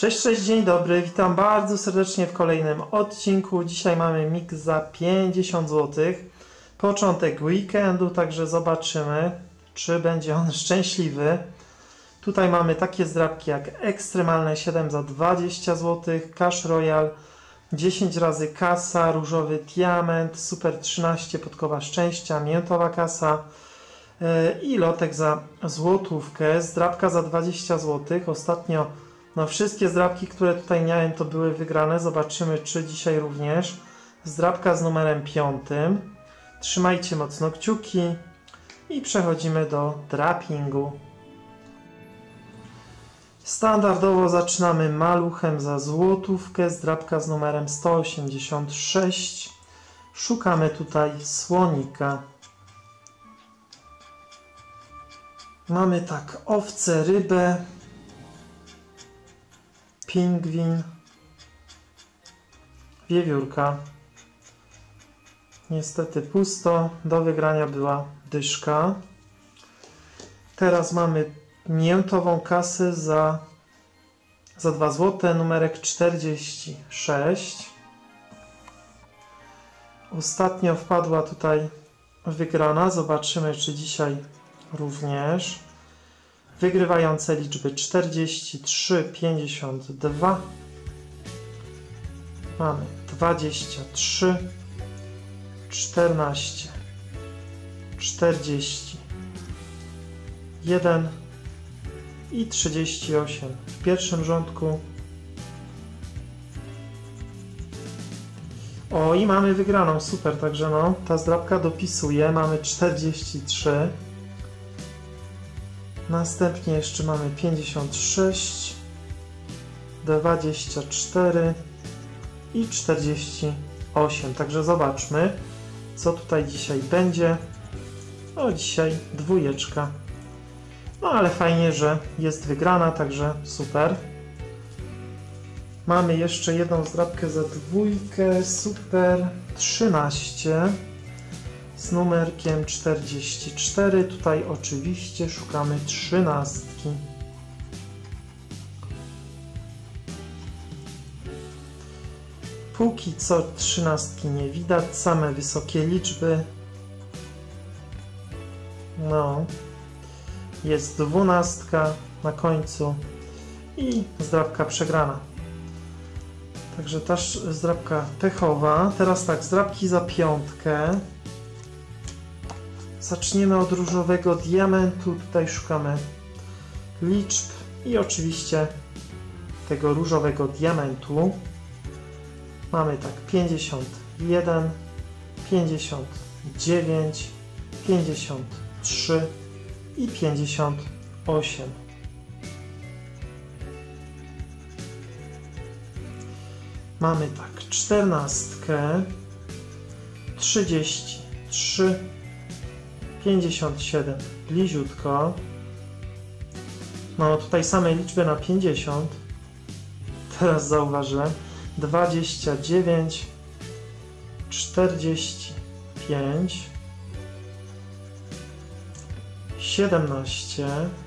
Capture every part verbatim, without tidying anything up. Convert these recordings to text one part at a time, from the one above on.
Cześć, cześć, dzień dobry, witam bardzo serdecznie w kolejnym odcinku. Dzisiaj mamy mix za pięćdziesiąt złotych. Początek weekendu, także zobaczymy, czy będzie on szczęśliwy. Tutaj mamy takie zdrabki jak ekstremalne siedem za dwadzieścia złotych, Cash Royal dziesięć razy kasa, różowy diament, super trzynaście podkowa szczęścia, miętowa kasa i lotek za złotówkę, zdrabka za dwadzieścia złotych. Ostatnio no, wszystkie zdrabki, które tutaj miałem, to były wygrane. Zobaczymy, czy dzisiaj również. Zdrabka z numerem piątym. Trzymajcie mocno kciuki i przechodzimy do drapingu. Standardowo zaczynamy maluchem za złotówkę, zdrabka z numerem sto osiemdziesiąt sześć. Szukamy tutaj słonika. Mamy tak owcę, rybę, pingwin, wiewiórka. Niestety pusto, do wygrania była dyszka. Teraz mamy miętową kasę za, za dwa złote, numerek czterdzieści sześć. Ostatnio wpadła tutaj wygrana, zobaczymy, czy dzisiaj również. Wygrywające liczby czterdzieści trzy, pięćdziesiąt dwa. Mamy dwadzieścia trzy, czternaście, czterdzieści jeden i trzydzieści osiem w pierwszym rządku. O, i mamy wygraną, super, także no, ta zdrabka dopisuje, mamy czterdzieści trzy. Następnie jeszcze mamy pięćdziesiąt sześć, dwadzieścia cztery i czterdzieści osiem. Także zobaczmy, co tutaj dzisiaj będzie. O, dzisiaj dwójeczka. No ale fajnie, że jest wygrana, także super. Mamy jeszcze jedną zdrabkę za dwójkę, super trzynaście. Z numerkiem czterdzieści cztery. Tutaj oczywiście szukamy trzynastki. Póki co trzynastki nie widać, same wysokie liczby. No, jest dwunastka na końcu i zdrabka przegrana. Także ta zdrabka pechowa. Teraz tak, zdrabki za piątkę. Zaczniemy od różowego diamentu. Tutaj szukamy liczb i oczywiście tego różowego diamentu. Mamy tak pięćdziesiąt jeden, pięćdziesiąt dziewięć, pięćdziesiąt trzy i pięćdziesiąt osiem. Mamy tak czternastkę, trzydzieści trzy, pięćdziesiąt siedem, bliziutko. No tutaj same liczby na pięćdziesiąt. Teraz zauważyłem. dwadzieścia dziewięć, czterdzieści pięć, siedemnaście,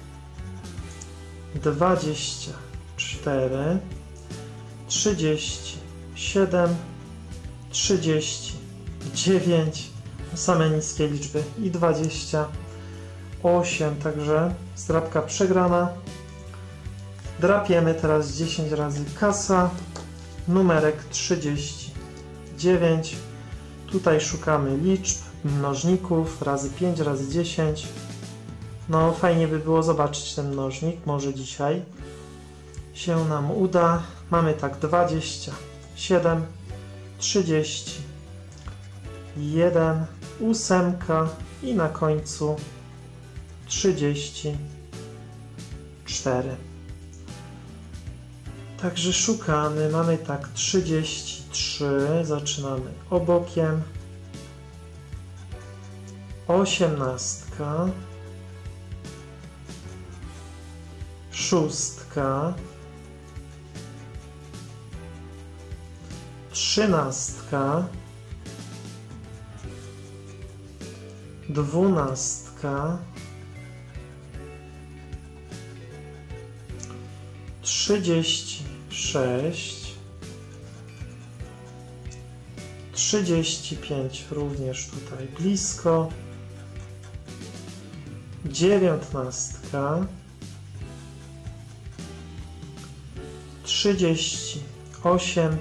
dwadzieścia cztery, trzydzieści siedem, trzydzieści dziewięć, same niskie liczby i dwadzieścia osiem, także zdrabka przegrana. Drapiemy teraz dziesięć razy kasa, numerek trzydzieści dziewięć. Tutaj szukamy liczb, mnożników, razy pięć, razy dziesięć. No fajnie by było zobaczyć ten mnożnik, może dzisiaj się nam uda. Mamy tak dwadzieścia siedem, trzydzieści jeden, ósemka i na końcu trzydzieści cztery. Także szukamy, mamy tak trzydzieści trzy, zaczynamy obokiem, osiemnastka, szóstka, trzynastka, dwunastka, trzydzieści sześć, trzydzieści pięć również tutaj blisko, dziewiętnastka, trzydzieści osiem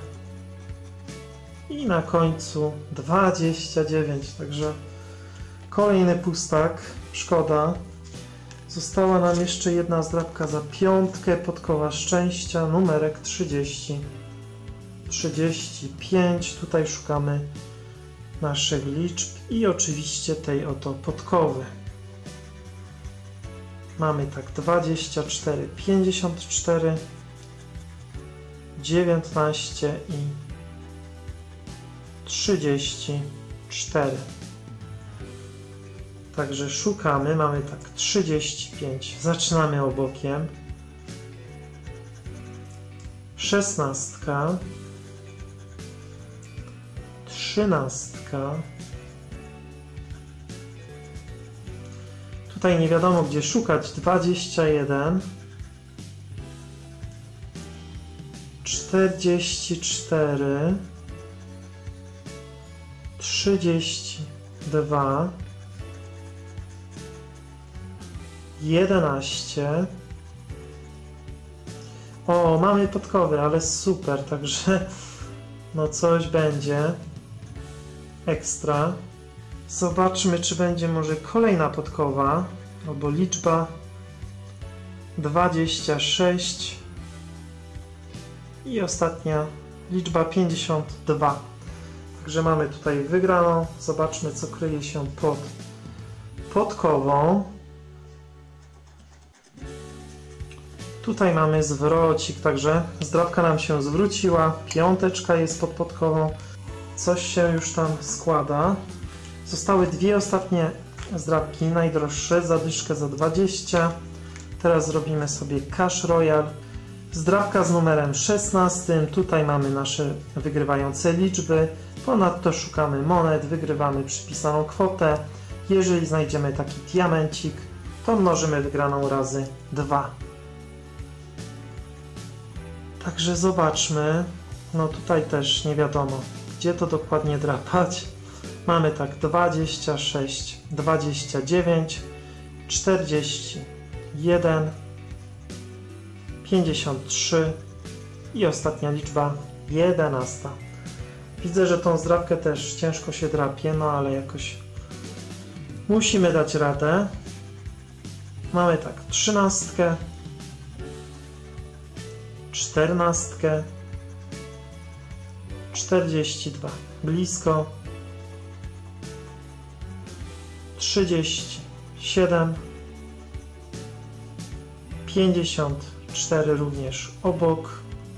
i na końcu dwadzieścia dziewięć, także kolejny pustak, szkoda. Została nam jeszcze jedna zdrabka za piątkę, podkowa szczęścia, numerek trzydzieści, trzydzieści pięć, tutaj szukamy naszych liczb i oczywiście tej oto podkowy. Mamy tak dwadzieścia cztery, pięćdziesiąt cztery, dziewiętnaście i trzydzieści cztery. Także szukamy, mamy tak trzydzieści pięć, zaczynamy obokiem, szesnastka, trzynastka, tutaj nie wiadomo gdzie szukać, dwadzieścia jeden, czterdzieści cztery, trzydzieści dwa, jedenaście. O, mamy podkowy, ale super, także no coś będzie ekstra. Zobaczmy, czy będzie może kolejna podkowa, albo liczba dwadzieścia sześć i ostatnia liczba pięćdziesiąt dwa. Także mamy tutaj wygraną. Zobaczmy, co kryje się pod podkową. Tutaj mamy zwrocik, także zdrabka nam się zwróciła, piąteczka jest pod podkową, coś się już tam składa. Zostały dwie ostatnie zdrabki, najdroższe, zadyszkę za dwadzieścia. Teraz zrobimy sobie Cash Royal. Zdrabka z numerem szesnastym, tutaj mamy nasze wygrywające liczby, ponadto szukamy monet, wygrywamy przypisaną kwotę. Jeżeli znajdziemy taki diamencik, to mnożymy wygraną razy dwa. Także zobaczmy, no tutaj też nie wiadomo, gdzie to dokładnie drapać. Mamy tak dwadzieścia sześć, dwadzieścia dziewięć, czterdzieści jeden, pięćdziesiąt trzy i ostatnia liczba jedenaście. Widzę, że tą zdrabkę też ciężko się drapie, no ale jakoś musimy dać radę. Mamy tak trzynastkę, czternastkę, czterdzieści dwa, blisko, trzydzieści siedem, pięćdziesiąt cztery również obok,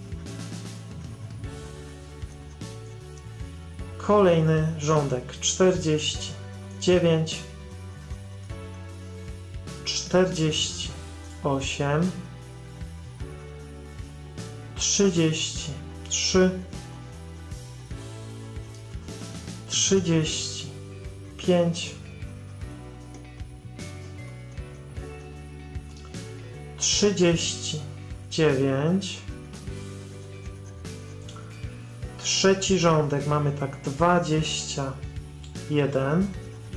kolejny rządek czterdzieści dziewięć, czterdzieści osiem, trzydzieści trzy, trzydzieści pięć, trzydzieści dziewięć, trzeci rządek mamy tak dwadzieścia jeden,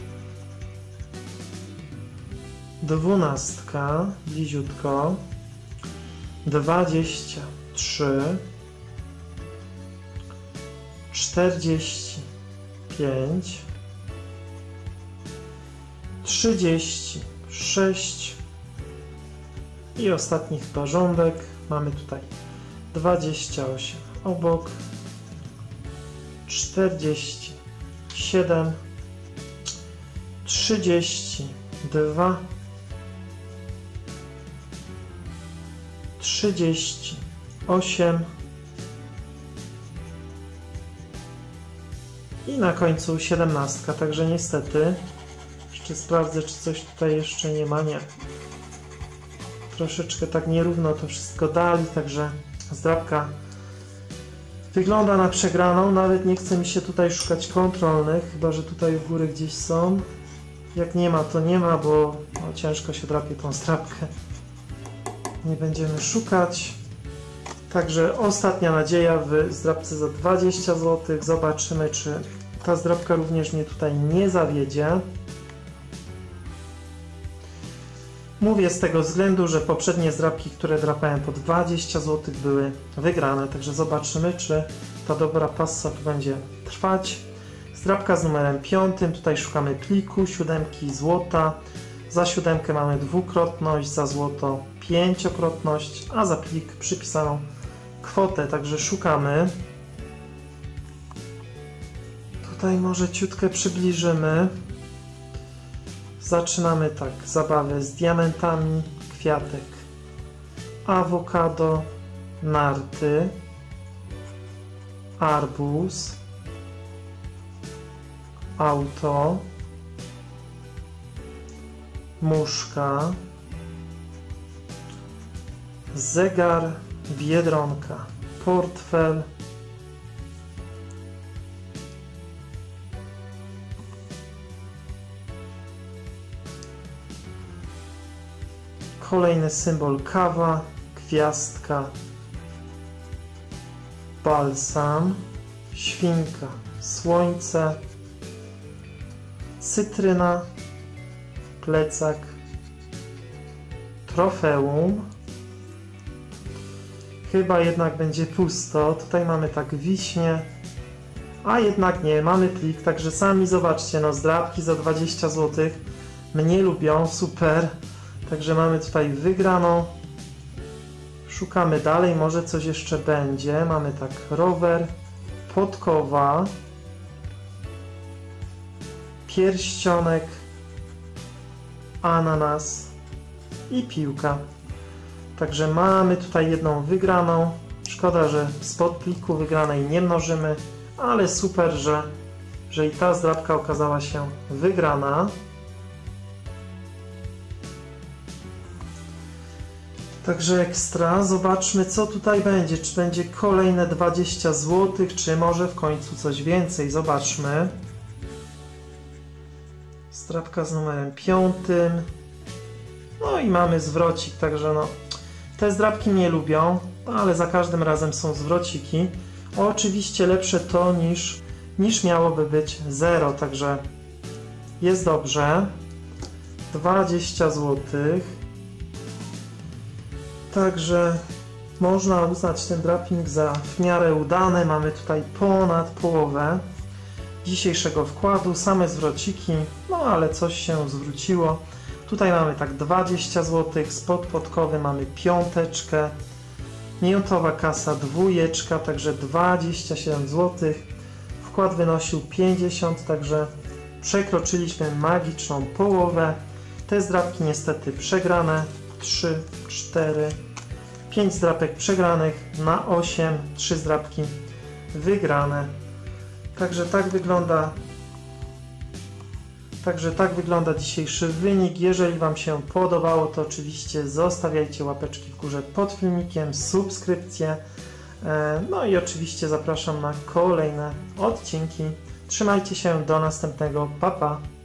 dwunastka, bliziutko, dwadzieścia trzy, czterdzieści pięć, trzydzieści sześć i ostatni chyba rządek. Mamy tutaj dwadzieścia osiem obok, czterdzieści siedem, trzydzieści dwa, trzydzieści osiem i na końcu siedemnastka, także niestety jeszcze sprawdzę, czy coś tutaj jeszcze nie ma, nie. Troszeczkę tak nierówno to wszystko dali, także zdrabka wygląda na przegraną, nawet nie chce mi się tutaj szukać kontrolnych, chyba że tutaj u góry gdzieś są. Jak nie ma, to nie ma, bo no, ciężko się drapie tą zdrabkę. Nie będziemy szukać. Także ostatnia nadzieja w zdrabce za dwadzieścia złotych. Zobaczymy, czy ta zdrabka również mnie tutaj nie zawiedzie. Mówię z tego względu, że poprzednie zdrabki, które drapałem po dwadzieścia złotych, były wygrane. Także zobaczymy, czy ta dobra passa tu będzie trwać. Zdrabka z numerem piątym. Tutaj szukamy pliku, siódemki, złota. Za siódemkę mamy dwukrotność, za złoto pięciokrotność, a za plik przypisaną kwotę. Także szukamy. Tutaj może ciutkę przybliżymy. Zaczynamy tak, zabawę z diamentami, kwiatek, awokado, narty, arbuz, auto, muszka, zegar, biedronka, portfel, kolejny symbol kawa, gwiazdka, balsam, świnka, słońce, cytryna, plecak, trofeum. Chyba jednak będzie pusto. Tutaj mamy tak wiśnie, a jednak nie, mamy plik, także sami zobaczcie, no zdrabki za dwadzieścia złotych mnie lubią, super. Także mamy tutaj wygraną. Szukamy dalej, może coś jeszcze będzie. Mamy tak rower, podkowa, pierścionek, ananas i piłka. Także mamy tutaj jedną wygraną. Szkoda, że spod pliku wygranej nie mnożymy, ale super, że, że i ta zdrabka okazała się wygrana. Także ekstra. Zobaczmy, co tutaj będzie. Czy będzie kolejne dwadzieścia złotych, czy może w końcu coś więcej. Zobaczmy. Zdrabka z numerem piątym. No i mamy zwrocik, także no. Te zdrabki nie lubią, ale za każdym razem są zwrociki. Oczywiście lepsze to niż, niż miałoby być zero, także jest dobrze. dwadzieścia złotych. Także można uznać ten draping za w miarę udany. Mamy tutaj ponad połowę dzisiejszego wkładu, same zwrociki, no ale coś się zwróciło. Tutaj mamy tak dwadzieścia złotych, spod podkowy mamy piąteczkę, minutowa kasa dwójeczka, także dwadzieścia siedem złotych. Wkład wynosił pięćdziesiąt, także przekroczyliśmy magiczną połowę. Te zdrabki niestety przegrane. trzy, cztery, pięć zdrapek przegranych na osiem, trzy zdrapki wygrane. Także tak wygląda Także tak wygląda dzisiejszy wynik. Jeżeli Wam się podobało, to oczywiście zostawiajcie łapeczki w górze pod filmikiem, subskrypcje. No i oczywiście zapraszam na kolejne odcinki. Trzymajcie się, do następnego, pa pa!